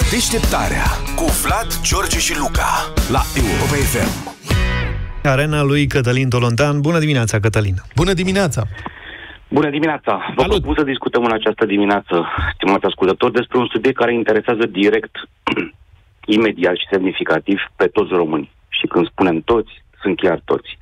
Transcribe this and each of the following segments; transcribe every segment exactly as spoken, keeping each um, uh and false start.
Deșteptarea cu Vlad, George și Luca la Europa F M. Arena lui Cătălin Tolontan. Bună dimineața, Cătălin! Bună dimineața! Bună dimineața! Vă Salut. propun să discutăm în această dimineață, stimați ascultători, despre un subiect care interesează direct, imediat și semnificativ pe toți românii. Și când spunem toți, sunt chiar toți.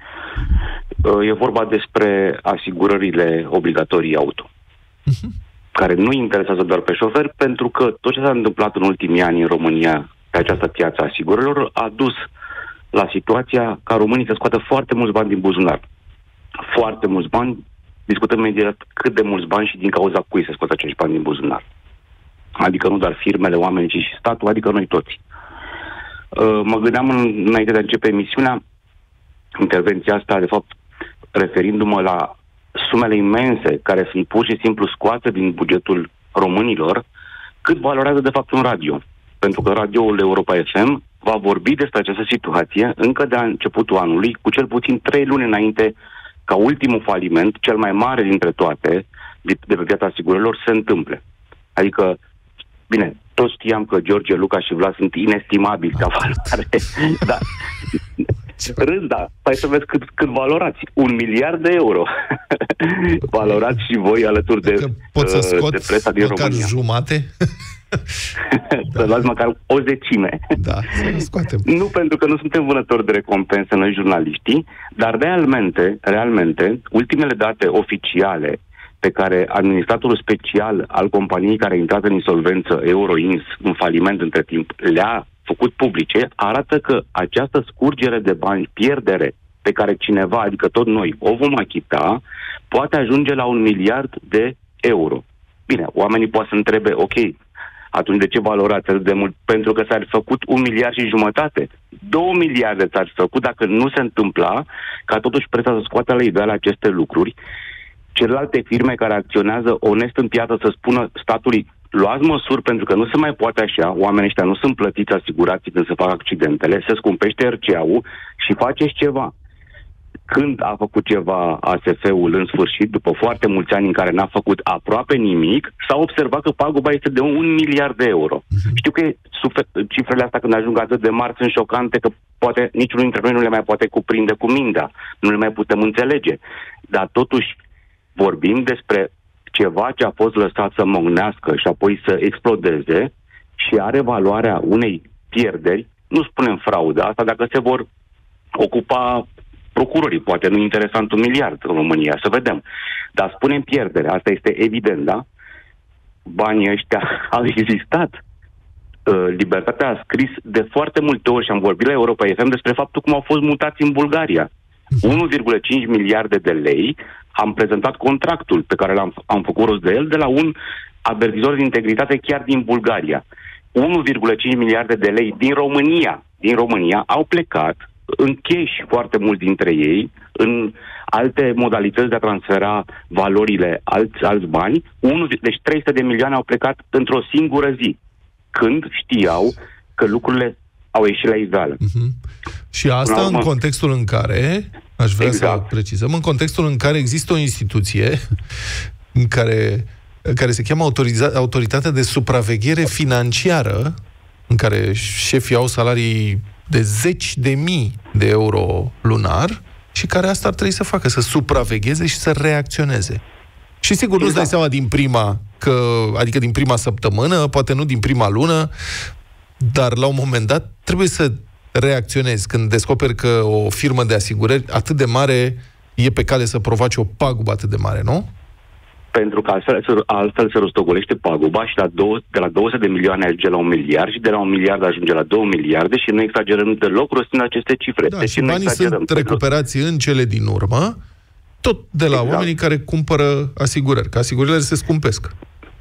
E vorba despre asigurările obligatorii auto, uh-huh. care nu interesează doar pe șoferi, pentru că tot ce s-a întâmplat în ultimii ani în România pe această piață a asigurărilor a dus la situația ca românii să scoată foarte mulți bani din buzunar. Foarte mulți bani. Discutăm imediat cât de mulți bani și din cauza cui se scoată acești bani din buzunar. Adică nu doar firmele, oamenii, ci și statul, adică noi toți. Uh, mă gândeam în, înainte de a începe emisiunea, intervenția asta, de fapt, referindu-mă la sumele imense care sunt pur și simplu scoate din bugetul românilor, cât valorează de fapt un radio. Pentru că radioul Europa F M va vorbi despre această situație încă de începutul anului, cu cel puțin trei luni înainte ca ultimul faliment, cel mai mare dintre toate, de, de pe piața asigurărilor, se întâmple. Adică, bine, toți știam că George, Luca și Vlad sunt inestimabili ca valoare, dar rând, da, hai să vezi cât, cât valorați. Un miliard de euro. Valorați și voi alături de, pot să scot de presa din măcar România. Jumate? Să luați măcar o zecime. Da, să scoatem. Nu pentru că nu suntem vânători de recompense noi jurnaliștii, dar realmente, realmente, ultimele date oficiale pe care administratorul special al companiei care a intrat în insolvență, Euroins, în faliment între timp, le-a făcut publice, arată că această scurgere de bani, pierdere, pe care cineva, adică tot noi, o vom achita, poate ajunge la un miliard de euro. Bine, oamenii pot să întrebe, ok, atunci de ce valorați atât de mult? Pentru că s-ar făcut un miliard și jumătate. Două miliarde s-ar făcut dacă nu se întâmpla ca totuși presa să scoată la iveală aceste lucruri. Celelalte firme care acționează onest în piață să spună statului, luați măsuri pentru că nu se mai poate așa, oamenii ăștia nu sunt plătiți asigurații când se fac accidentele, se scumpește R C A-ul și faceți ceva. Când a făcut ceva A S F-ul în sfârșit, după foarte mulți ani în care n-a făcut aproape nimic, s-a observat că paguba este de un miliard de euro. Uh-huh. Știu că cifrele astea când ajung atât de mari sunt șocante că poate niciunul dintre noi nu le mai poate cuprinde cu mintea, nu le mai putem înțelege. Dar totuși vorbim despre ceva ce a fost lăsat să mocnească și apoi să explodeze și are valoarea unei pierderi, nu spunem frauda asta, dacă se vor ocupa procurorii, poate nu interesant un miliard în România, să vedem. Dar spunem pierdere, asta este evident, da? Banii ăștia au existat. Uh, Libertatea a scris de foarte multe ori și am vorbit la Europa F M despre faptul cum au fost mutați în Bulgaria. unu virgulă cinci miliarde de lei, am prezentat contractul pe care l-am am făcut rost de el de la un avertizor de integritate chiar din Bulgaria. unu virgulă cinci miliarde de lei din România, din România au plecat în cash foarte mulți dintre ei, în alte modalități de a transfera valorile, alți, alți bani. Unu, deci trei sute de milioane au plecat într-o singură zi, când știau că lucrurile au ieșit la iveală. Uh-huh. Și asta în contextul în care, aș vrea exact. să precizăm, în contextul în care există o instituție în care, care se cheamă autoriza- Autoritatea de Supraveghere Financiară, în care șefii au salarii de zeci de mii de euro lunar și care asta ar trebui să facă, să supravegheze și să reacționeze. Și sigur, exact. nu-ți dai seama din prima, că, adică din prima săptămână, poate nu din prima lună, dar la un moment dat trebuie să reacționezi când descoperi că o firmă de asigurări atât de mare e pe cale să provoace o pagubă atât de mare, nu? Pentru că altfel, altfel se rostogolește paguba și la două, de la două sute de milioane ajunge la un miliard și de la un miliard ajunge la două miliarde și nu exagerăm deloc rostind aceste cifre. Da, deci și banii sunt recuperați în cele din urmă, tot de la exact. oamenii care cumpără asigurări, că asigurările se scumpesc.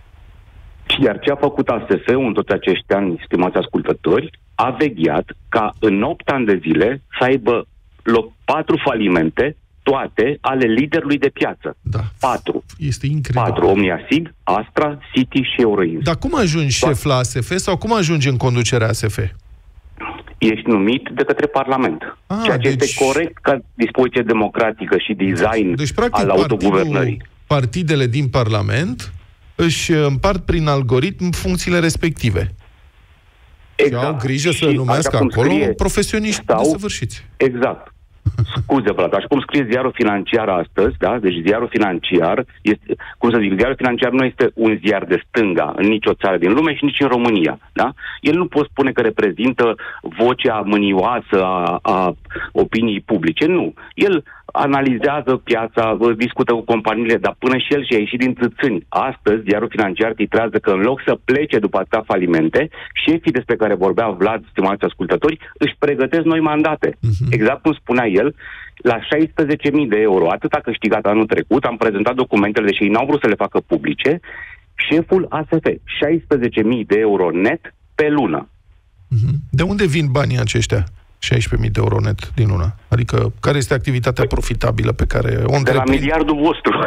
Iar ce a făcut A S F-ul în toți acești ani, stimați ascultători, a vegheat ca în opt ani de zile să aibă loc patru falimente, toate ale liderului de piață. Da. Patru. Este incredibil. Patru. Omniasig, Astra, City și Euroins. Dar cum ajungi șef la A S F sau cum ajungi în conducerea A S F? Ești numit de către Parlament. Ah, ceea ce deci... este corect ca dispoziție democratică și design deci, practic, al autoguvernării. Partidele din Parlament își împart prin algoritm funcțiile respective. Exact. Și au grijă să numească acolo scrie, profesioniști sau, desăvârșiți. Exact. Scuze, Vlad, așa cum scrie ziarul financiar astăzi, da? Deci ziarul financiar, este, cum să zic, ziarul financiar nu este un ziar de stânga în nicio țară din lume și nici în România, da? El nu poate spune că reprezintă vocea mânioasă a, a opiniei publice, nu. El analizează piața, discută cu companiile, dar până și el și-a ieșit din țâțâni. Astăzi, ziarul financiar titrează că în loc să plece după atâtea falimente, șefii despre care vorbea Vlad, stimați ascultători, își pregătesc noi mandate. Uh-huh. Exact cum spunea el, la șaisprezece mii de euro, atât a câștigat anul trecut, am prezentat documentele, deși ei n-au vrut să le facă publice, șeful A S F, șaisprezece mii de euro net pe lună. Uh-huh. De unde vin banii aceștia? șaisprezece mii de euro net din lună. Adică, care este activitatea profitabilă pe care o întreprind? De la miliardul vostru.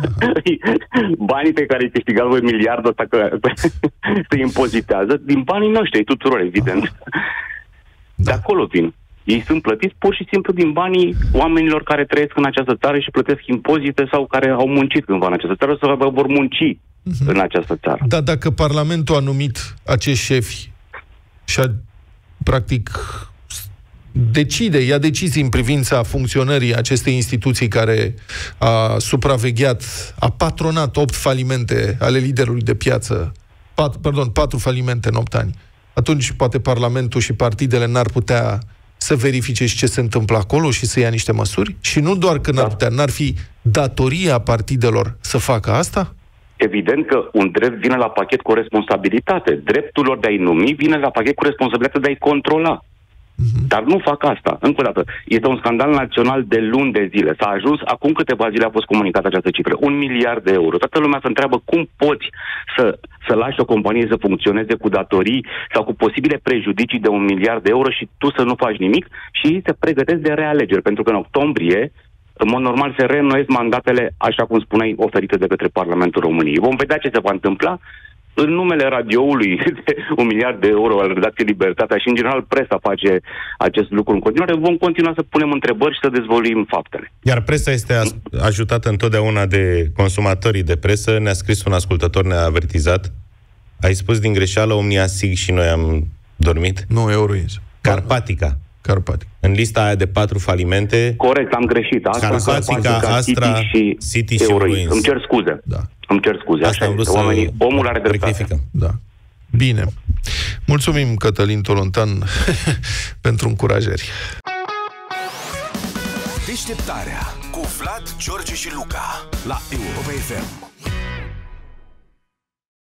Banii pe care îi câștigați voi, miliardul ăsta, că se impozitează, din banii noștri, tuturor, evident. Da. De acolo vin. Ei sunt plătiți pur și simplu din banii oamenilor care trăiesc în această țară și plătesc impozite sau care au muncit cândva în această țară sau vor munci uh-huh. în această țară. Dar dacă Parlamentul a numit acești șefi și a, practic, decide, ia decizii în privința funcționării acestei instituții care a supravegheat, a patronat opt falimente ale liderului de piață, pat, pardon, patru falimente în opt ani, atunci poate Parlamentul și partidele n-ar putea să verifice și ce se întâmplă acolo și să ia niște măsuri? Și nu doar că n-ar putea, n-ar fi datoria partidelor să facă asta? Evident că un drept vine la pachet cu o responsabilitate. Dreptul lor de a-i numi vine la pachet cu responsabilitatea de a-i controla. Dar nu fac asta. Încă o dată, este un scandal național de luni de zile. S-a ajuns, acum câteva zile a fost comunicată această cifră, un miliard de euro. Toată lumea se întreabă cum poți să, să lași o companie să funcționeze cu datorii sau cu posibile prejudicii de un miliard de euro și tu să nu faci nimic și ei se pregătesc de realegeri, pentru că în octombrie, în mod normal, se reînnoiesc mandatele, așa cum spuneai, oferite de către Parlamentul României. Vom vedea ce se va întâmpla. În numele radioului de un miliard de euro al redacției Libertatea și, în general, presa face acest lucru în continuare, vom continua să punem întrebări și să dezvăluim faptele. Iar presa este ajutată întotdeauna de consumatorii de presă. Ne-a scris un ascultător, ne-a avertizat. Ai spus din greșeală Omnia Sig și noi am dormit? Nu, Euroins. Carpatica. Carpatica. În lista aia de patru falimente... Corect, am greșit. Astra, Carpatica, Astra, City și, City și Euroins. Îmi cer scuze. Da. Îmi cer scuze. Asta am vrut să oamenii, omul are dreptate. Da. Bine. Mulțumim, Cătălin Tolontan, pentru încurajări. Deșteptarea cu Vlad, George și Luca la Europa F M.